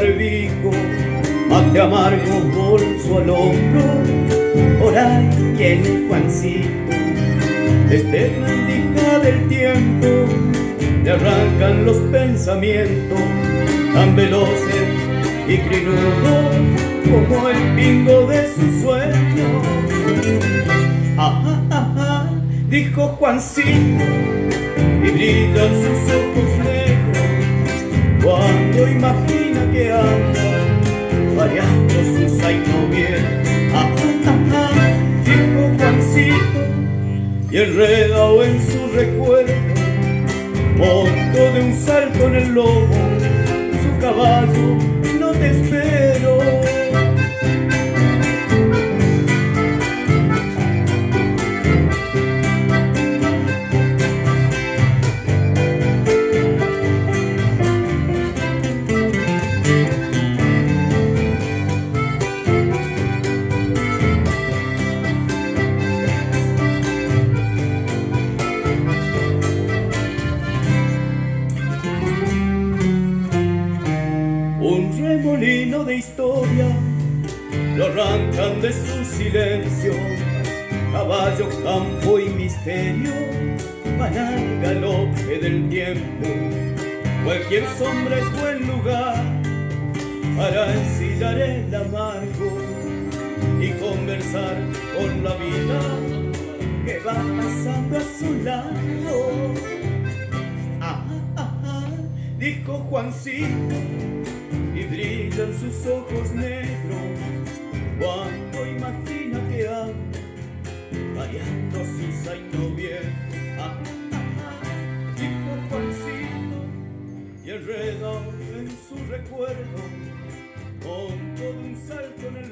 barbijo, mate amargo bolso al hombro. Por ahí viene Juancito, desde la endija del tiempo le arrancan los pensamientos tan veloces y crinudos como el pingo de su sueño. Dijo Juancito, y brillan sus ojos negros cuando imagina que anda variando su zaino bien. Dijo Juancito, y enredado en su recuerdo montó de un salto en el lobo su caballo. No te espero. Un remolino de historia lo arrancan de su silencio. Caballo, campo y misterio van al galope del tiempo. Cualquier sombra es buen lugar para ensillar el amargo y conversar con la vida que va pasando a su lado. Dijo Juancito, y brillan sus ojos negros cuando imagina que anda variando su zaino bien. Dijo Juancito, y enredado en su recuerdo montó de un salto en el